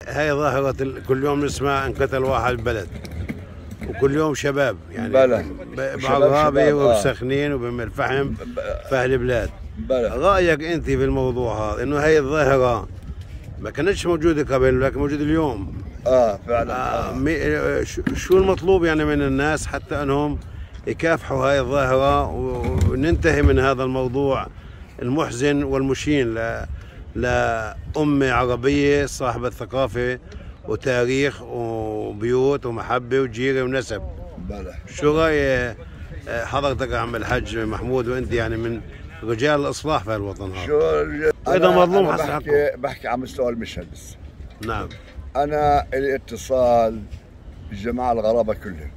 هاي ظاهرة كل يوم نسمع انقتل واحد بالبلد، وكل يوم شباب يعني بلى بعرابي وبسخنين وبأم الفحم في أهل البلاد. بلى رأيك أنت في الموضوع هذا إنه هاي الظاهرة ما كانتش موجودة قبل لكن موجودة اليوم؟ فعلا. شو المطلوب يعني من الناس حتى أنهم يكافحوا هاي الظاهرة وننتهي من هذا الموضوع المحزن والمشين لأمة عربية صاحبة ثقافة وتاريخ وبيوت ومحبة وجيرة ونسب؟ بلى. شو رأي حضرتك يا عم الحاج محمود وأنت يعني من رجال الإصلاح في الوطن هذا؟ وإذا مظلوم بحكي عن مستوى المشهد بس. نعم. أنا لي اتصال بالجماعة الغرابة كلهم،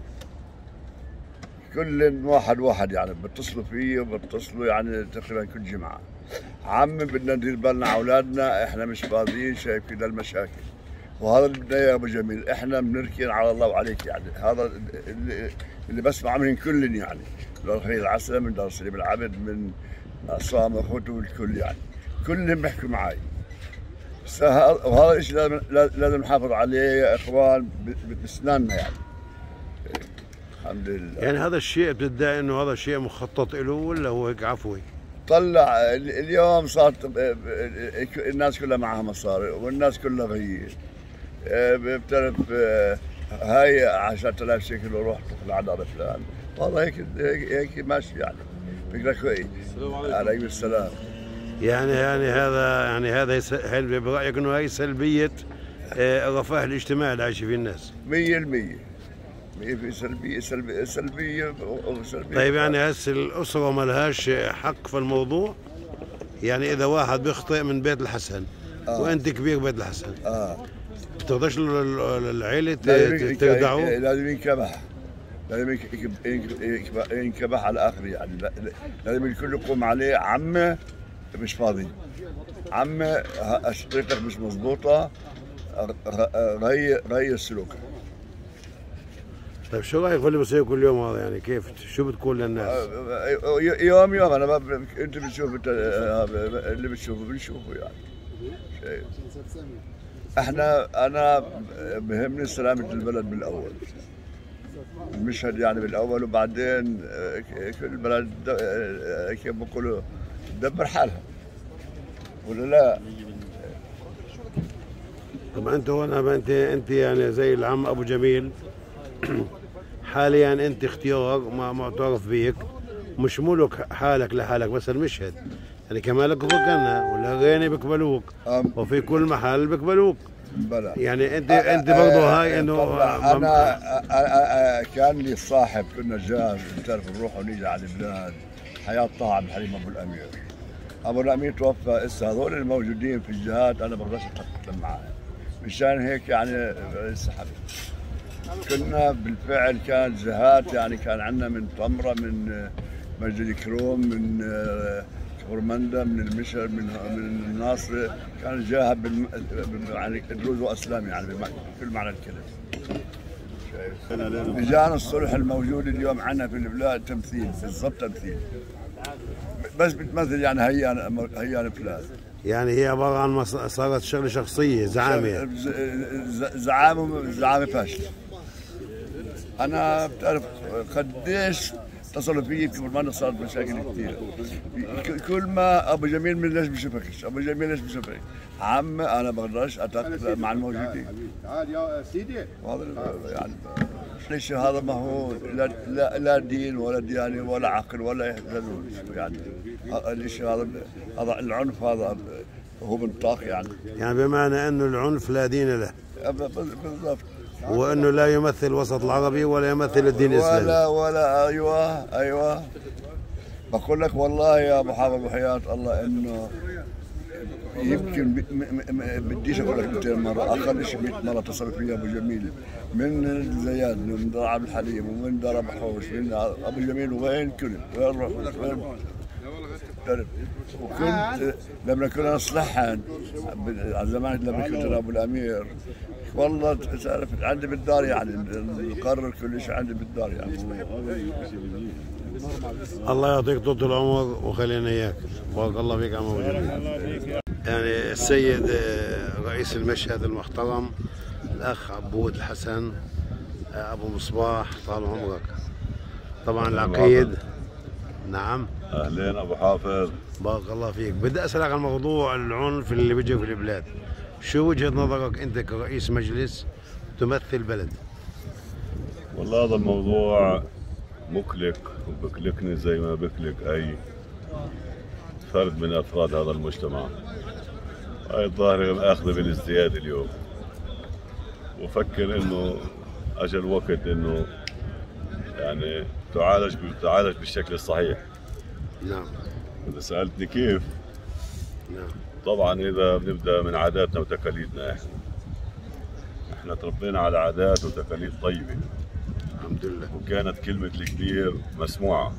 كل واحد يعني بتصلوا فيي وبتصلوا يعني تقريبا كل جمعة. عمي بدنا ندير بالنا على أولادنا، إحنا مش فاضيين شايفين المشاكل، وهذا اللي بدنا إياه أبو جميل، إحنا بنركن على الله وعليك يعني. هذا اللي بسمع منهم كلن يعني، دار خليل العسل، من دار سليم العبد، من عصام اخوته والكل يعني، كلهم بيحكوا معي. وهذا الشيء لازم نحافظ عليه يا اخوان باسناننا يعني. الحمد لله. يعني هذا الشيء بتدعي انه هذا شيء مخطط له ولا هو هيك عفوي؟ طلع اليوم صارت الناس كلها معها مصاري والناس كلها غير. بتعرف هاي 10,000 شيكل وروح تدخل على دار فلان، والله هيك ماشي يعني. فكرة كويس. عليكم السلام. يعني هذا هل برأيك انه هي سلبية الرفاه الاجتماعي اللي عايش فيه الناس؟ 100% في سلبية. طيب يعني هسه الأسرة ما لهاش حق في الموضوع؟ يعني إذا واحد بيخطئ من بيت الحسن وأنت كبير بيت الحسن بتقدرش العيلة تردعوه؟ لازم ينكبح، لازم ينكبح على آخر يعني. لازم الكل يقوم عليه. عمه مش فاضي، عمه طريقتك مش مضبوطة، غير سلوكك. طيب شو رايك في اللي بصير كل يوم هذا يعني؟ كيف شو بتقول للناس؟ يوم انا انت بتشوف اللي بنشوفه يعني. انا بهمني سلامة البلد بالاول، المشهد يعني بالاول، وبعدين كل البلد كيف بقولوا تدبر حالها ولا لا؟ طب انت يعني زي العم ابو جميل حاليا انت اختيار ما معترف بيك، مش ملك حالك لحالك بس المشهد يعني كمان لك فوقنا والغيني بيقبلوك وفي كل محل بيقبلوك. بلى. يعني انت برضه هاي انه انا كان لي صاحب كنا جار بتعرف نروح ونيجي على البلاد، حياة طه عبد الحليم ابو الامير. ابو الامير توفى، هسه هذول الموجودين في الجهات انا بقدرش اتكلم معاه، مشان هيك يعني انسحبت. كنا بالفعل كانت جهات يعني، كان عندنا من طمره، من مسجد الكروم، من كورمندا، من المشهد، من الناصر، كان جهه يعني دروز واسلام يعني بكل معنى الكلمه. لجان الصلح الموجود اليوم عندنا في البلاد تمثيل، بالضبط تمثيل، بس بتمثل يعني هيان فلان. يعني هي عباره عن صارت شغله شخصيه، زعامه زعامه فاشله. انا بتعرف قديش اتصلوا فيي في كل صارت مشاكل كثير. كل ما ابو جميل من ليش بشوفكش، ابو جميل ليش بشوفك؟ عم انا بقدرش اتاقلم مع الموجودين. تعال يا سيدي. هذا يعني ليش هذا ما هو لا دين ولا ديانه ولا عقل ولا يهتدون يعني. ليش هذا العنف هذا هو منطاق يعني. يعني بمعنى انه العنف لا دين له. بالضبط. وانه لا يمثل الوسط العربي ولا يمثل الدين الاسلامي. ولا ايوه بقول لك والله يا ابو حافظ وحياة الله انه يمكن بديش اقول لك 200 مره، اقل شيء 100 مره اتصل فيا ابو جميل من زياد، من دار عبد الحليم، ومن دار ابو حوش، من ابو جميل، وين كلهم وين رحت وين. وكنت لما كنا نصلحن زمان، لما كنت انا ابو الامير والله تعرف عندي بالدار يعني، نقرر كل شيء عندي بالدار يعني. الله يعطيك طول العمر وخلينا اياك، بارك الله فيك عم ابو جميل. يعني السيد رئيس المشهد المحترم الأخ عبود الحسن أبو مصباح طال عمرك. طبعا العقيد. نعم. أهلين أبو حافظ. بارك الله فيك. بدي أسألك عن موضوع العنف اللي بيجي في البلاد. شو وجهة نظرك أنت كرئيس مجلس تمثل بلد؟ والله هذا الموضوع مكلك وبكلكني زي ما بكلك أي فرد من أفراد هذا المجتمع. هاي الظاهرة آخذة بالازدياد اليوم، وفكر إنه أجى الوقت إنه يعني تعالج بالشكل الصحيح. نعم. إذا سألتني كيف؟ نعم. طبعا إذا بنبدأ من عاداتنا وتقاليدنا، إحنا تربينا على عادات وتقاليد طيبة الحمد لله، وكانت كلمة الكبير مسموعة،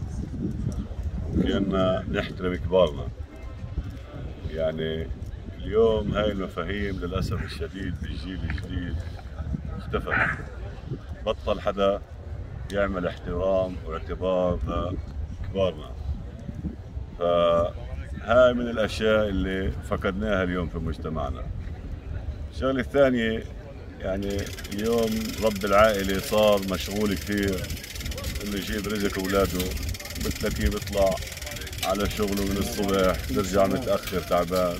وكنا نحترم كبارنا. يعني اليوم هاي المفاهيم للأسف الشديد بالجيل الجديد اختفت. بطل حدا يعمل احترام واعتبار لكبارنا. فهاي من الأشياء اللي فقدناها اليوم في مجتمعنا. الشغلة الثانية، يعني اليوم رب العائلة صار مشغول كثير انه يجيب رزق اولاده، بتلاقيه بيطلع على شغله من الصبح بيرجع متأخر تعبان،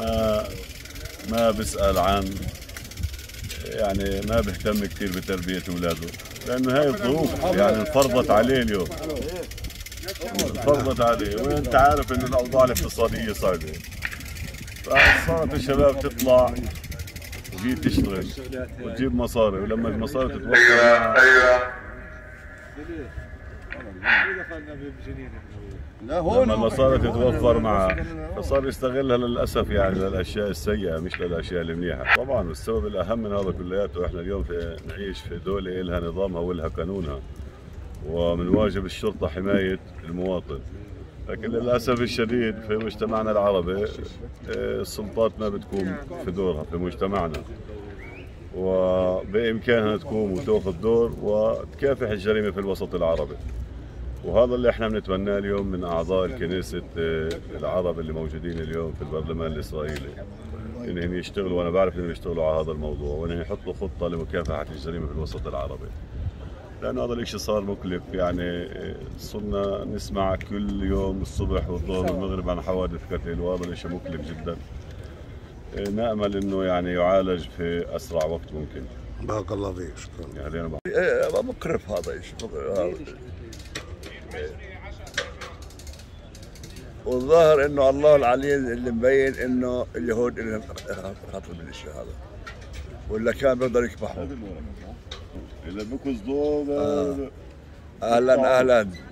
ما بيسأل عن، يعني ما بيهتم كثير بتربية اولاده، لانه هاي الظروف يعني انفرضت عليه اليوم، انفرضت عليه. وانت عارف انه الاوضاع الاقتصادية صعبة، فصارت الشباب تطلع وهي تشتغل وتجيب مصاري، ولما المصاري تتوفر لما المصاري تتوفر معه فصار يستغلها للاسف يعني للاشياء السيئه مش للاشياء المنيحه. طبعا السبب الاهم من هذا كلياته، احنا اليوم نعيش في دوله لها نظامها ولها قانونها، ومن واجب الشرطه حمايه المواطن. لكن للاسف الشديد في مجتمعنا العربي السلطات ما بتقوم في دورها في مجتمعنا، وبامكانها تقوم وتاخذ دور وتكافح الجريمه في الوسط العربي. وهذا اللي احنا بنتمناه اليوم من اعضاء الكنيسة العرب اللي موجودين اليوم في البرلمان الاسرائيلي، انهم يشتغلوا، وانا بعرف انهم يشتغلوا على هذا الموضوع، وانهم يحطوا خطه لمكافحه الجريمه في الوسط العربي. لانه هذا الشيء صار مكلف، يعني صرنا نسمع كل يوم الصبح والظهر والمغرب عن حوادث قتل، وهذا الشيء مكلف جدا. نامل انه يعني يعالج في اسرع وقت ممكن. بارك الله فيك، شكرا. يعني انا مقرف هذا الشيء. والظاهر انه الله العليم اللي مبين انه اليهود اللي خاطر بالشيء هذا، ولا كان بيقدر يكبحوا. اذا بكز دور اهلا اهلا.